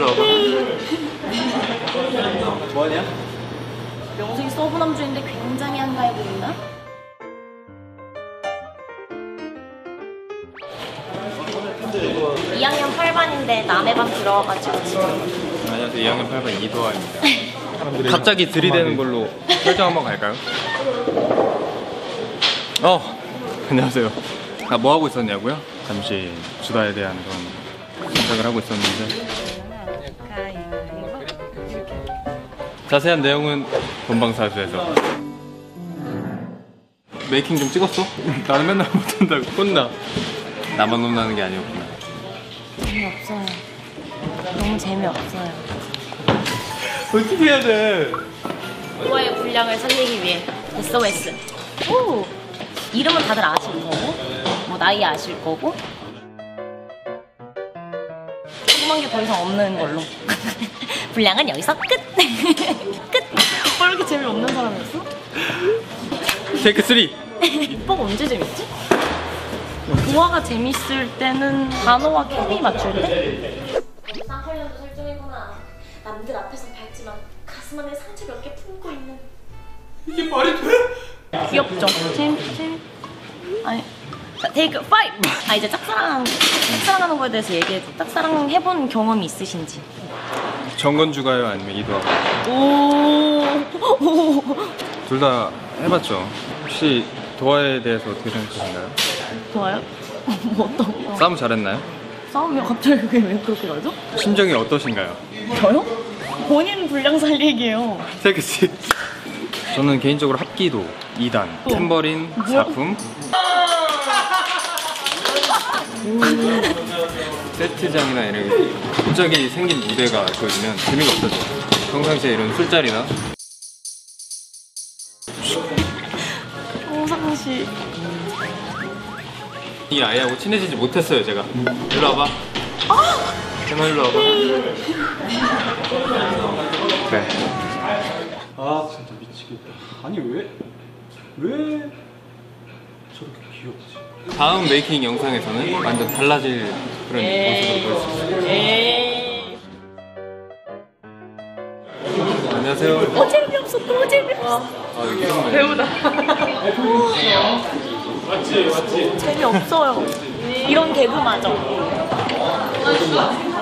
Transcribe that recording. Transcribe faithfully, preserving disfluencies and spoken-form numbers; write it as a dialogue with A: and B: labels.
A: 일로 와봐. 뭐하냐?
B: 명색이 서브남주인데 굉장히 한가해 보인다? 이 학년 팔 반인데 남의 반 들어와가지고 지금.
A: 안녕하세요. 이 학년 팔 반 이도아입니다. 갑자기 들이대는 걸로 설정 한번 갈까요? 어! 안녕하세요. 아, 뭐 하고 있었냐고요? 잠시 주다에 대한 그런 생각을 하고 있었는데 자세한 내용은 본방사수에서. 메이킹 좀 찍었어? 나는 맨날 못한다고 혼나. 나만 혼나는 게 아니었구나.
B: 재미없어요. 너무 재미없어요.
A: 어떻게 해야 돼?
B: 도아의 분량을 살리기 위해 에스오에스. 오! 이름은 다들 아실 거고, 뭐 나이 아실 거고. 궁금한 게 더 이상 없는 걸로. 분량은 여기서 끝! 끝! 왜 이렇게 재미없는 사람이었어?
A: 테이크 쓰리!
B: 오빠가 언제 재밌지? 도화가 재밌을 때는 단어와 케미 맞출 때? 쌍팔년도 설정이구나. 남들 앞에서 밝지만 가슴 안에 상처 몇 개 품고 있는.
A: 이게 말이 돼?
B: 귀엽죠? 재밌, 재밌. 아니, 자, 테이크 파이브! 아, 이제 짝사랑, 짝사랑하는 거에 대해서 얘기해줘. 짝사랑 해본 경험이 있으신지.
A: 정건주가요? 아니면 이도아?
B: 오.
A: 둘 다 해봤죠. 혹시 도아에 대해서 어떻게 생각하시나요?
B: 좋아요? 뭐 어떤 거?
A: 싸움 잘했나요?
B: 싸우면 갑자기 그게 왜 그렇게 가죠?
A: 심정이 어떠신가요?
B: 저요? 본인 분량 살리기예요.
A: 테이크 씨. 저는 개인적으로 합기도 이 단, 탬버린 작품, 세트장이나 이런 갑자기 생긴 무대가 보여지면 재미가 없어져. 평상시에 이런 술자리나
B: 평상시
A: 이 아이하고 친해지지 못했어요 제가. 일로 와봐. 제발 일로 와봐. 그래.
C: 아 진짜 미치겠다. 아니 왜? 왜 저렇게 귀엽지?
A: 다음 메이킹 영상에서는 완전 달라질 그런 모습을 보일 수 있어요.
B: 에이.
A: 안녕하세요.
B: 어 재미없어. 너무 재미없어.
A: 아, 여기 있네.
B: 배우다. 재미없어요. 이런 개그마저.